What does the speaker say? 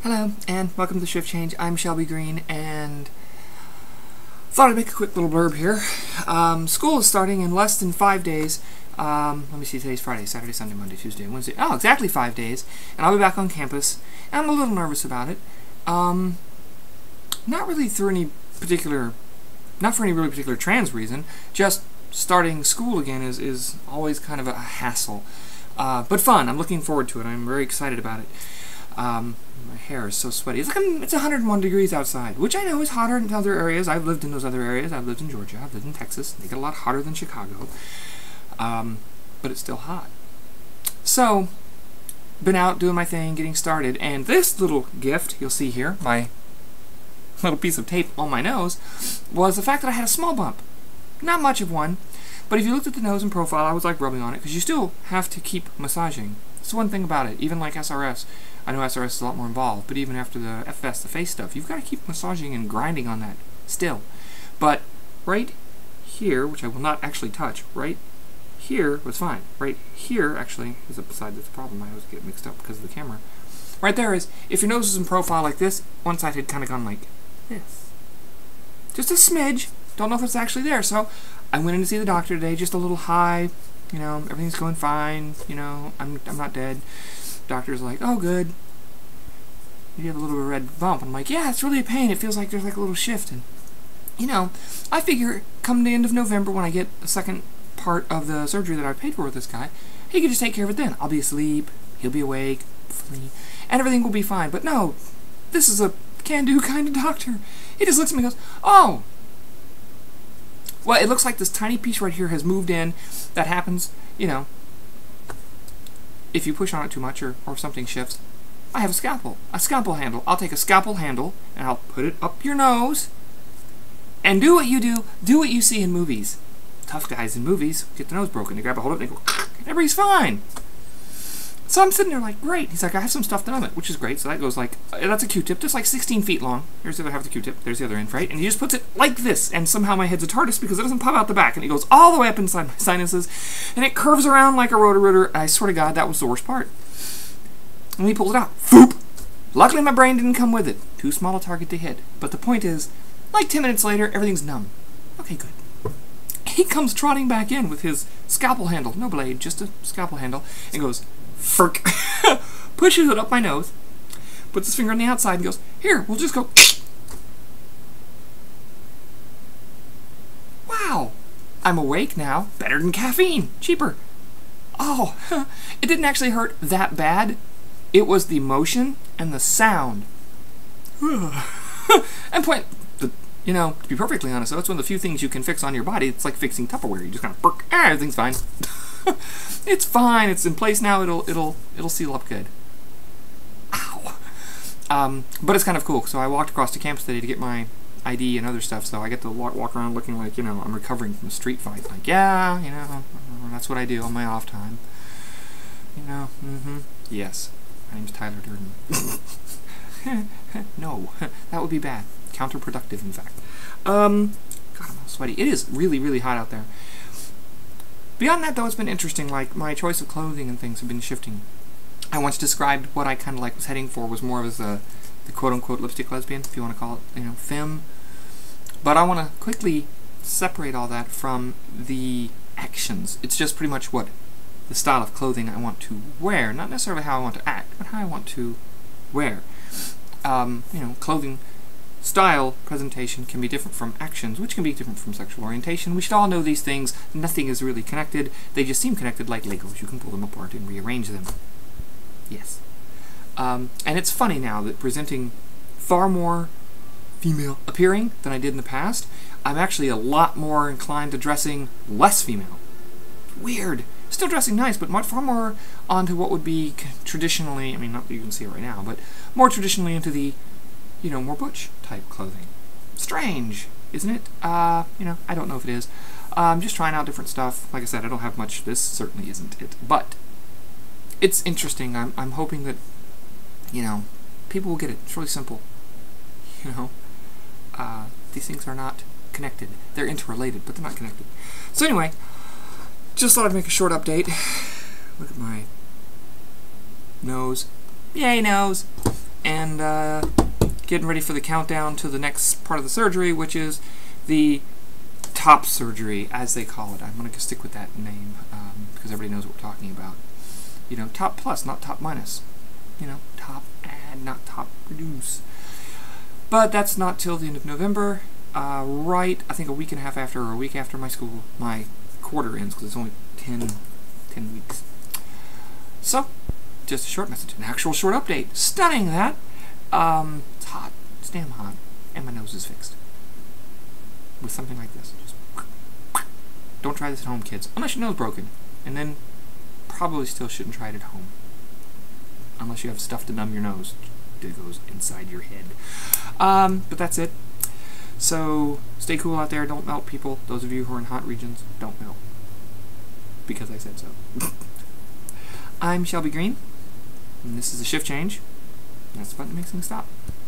Hello, and welcome to the Shift Change. I'm Shelby Green, and thought I'd make a quick little blurb here. School is starting in less than 5 days. Let me see, today's Friday, Saturday, Sunday, Monday, Tuesday, Wednesday. Oh, exactly 5 days, and I'll be back on campus, and I'm a little nervous about it. Not really through any particular, not for any really particular trans reason, just starting school again is always kind of a hassle. But fun. I'm looking forward to it. I'm very excited about it. My hair is so sweaty. It's 101 degrees outside, which I know is hotter in other areas. I've lived in those other areas. I've lived in Georgia. I've lived in Texas. They get a lot hotter than Chicago. But it's still hot. So, been out doing my thing, getting started, and this little gift, you'll see here, my little piece of tape on my nose, was the fact that I had a small bump. Not much of one, but if you looked at the nose and profile, I was like rubbing on it, because you still have to keep massaging. That's one thing about it. Even like SRS, I know SRS is a lot more involved, but even after the FS, the face stuff, you've got to keep massaging and grinding on that still. But right here, which I will not actually touch, right here was fine. Right here, actually, is a side that's a problem. I always get mixed up because of the camera. Right there is, if your nose is in profile like this, one side had kind of gone like this. Just a smidge. Don't know if it's actually there. So I went in to see the doctor today, just a little high. You know, everything's going fine. You know, I'm not dead. Doctor's like, oh, good. You have a little bit of a red bump. I'm like, yeah, it's really a pain. It feels like there's like a little shift. And, you know, I figure come the end of November when I get the second part of the surgery that I paid for with this guy, he can just take care of it then. I'll be asleep. He'll be awake. Hopefully, and everything will be fine. But no, this is a can-do kind of doctor. He just looks at me and goes, oh. Well, it looks like this tiny piece right here has moved in. That happens, you know, if you push on it too much or something shifts. I have a scalpel handle. I'll take a scalpel handle and I'll put it up your nose and do what you see in movies. Tough guys in movies get their nose broken. They grab a hold of it and they go, and everybody's fine. So I'm sitting there like, great. He's like, I have some stuff to numb it, which is great. So that goes like, that's a Q-tip, just like 16 feet long. Here's the other half of the Q-tip. There's the other end, right? And he just puts it like this. And somehow my head's a TARDIS because it doesn't pop out the back. And it goes all the way up inside my sinuses. And it curves around like a rotor-rooter. And I swear to God, that was the worst part. And he pulls it out. Foop! Luckily, my brain didn't come with it. Too small a target to hit. But the point is, like 10 minutes later, everything's numb. Okay, good. He comes trotting back in with his scalpel handle. No blade, just a scalpel handle. And goes, Ferk. Pushes it up my nose, puts his finger on the outside and goes, here, we'll just go. Wow. I'm awake now. Better than caffeine. Cheaper. Oh, it didn't actually hurt that bad. It was the motion and the sound. And you know, to be perfectly honest, though, it's one of the few things you can fix on your body. It's like fixing Tupperware. You just kind of everything's fine. It's fine. It's in place now. It'll seal up good. Ow. But it's kind of cool. So I walked across to campus today to get my ID and other stuff. So I get to walk around looking like, you know, I'm recovering from a street fight. Like, yeah, you know, that's what I do on my off time. You know, yes. My name's Tyler Durden. No, that would be bad. Counterproductive, in fact. God, I'm all sweaty. It is really, really hot out there. Beyond that, though, it's been interesting. Like, my choice of clothing and things have been shifting. I once described what I kind of like was heading for was more of the quote-unquote lipstick lesbian, if you want to call it, you know, femme. But I want to quickly separate all that from the actions. It's just pretty much what the style of clothing I want to wear. Not necessarily how I want to act, but how I want to wear. You know, clothing style, presentation can be different from actions, which can be different from sexual orientation. We should all know these things. Nothing is really connected. They just seem connected like Legos. You can pull them apart and rearrange them. Yes. And it's funny now that presenting far more female appearing than I did in the past, I'm actually a lot more inclined to dressing less female. Weird. Still dressing nice, but far more onto what would be traditionally, I mean, not that you can see it right now, but more traditionally into the, you know, more butch type clothing. Strange, isn't it? You know, I don't know if it is. I'm just trying out different stuff. Like I said, I don't have much. This certainly isn't it. But it's interesting. I'm hoping that, you know, people will get it. It's really simple. You know, these things are not connected. They're interrelated, but they're not connected. So anyway, just thought I'd make a short update. Look at my nose. Yay, nose. And and getting ready for the countdown to the next part of the surgery, which is the top surgery, as they call it. I'm going to stick with that name because everybody knows what we're talking about. You know, top plus, not top minus. You know, top add, not top reduce. But that's not till the end of November. Right, I think a week and a half after, or a week after my quarter ends, because it's only 10 weeks. So, just a short message, an actual short update. Stunning that. It's hot. It's damn hot. And my nose is fixed. With something like this. Just don't try this at home, kids. Unless your nose is broken. And then probably still shouldn't try it at home. Unless you have stuff to numb your nose that goes inside your head. But that's it. So, stay cool out there. Don't melt, people. Those of you who are in hot regions, don't melt. Because I said so. I'm Shelby Green, and this is a shift change. That's the button that makes things stop.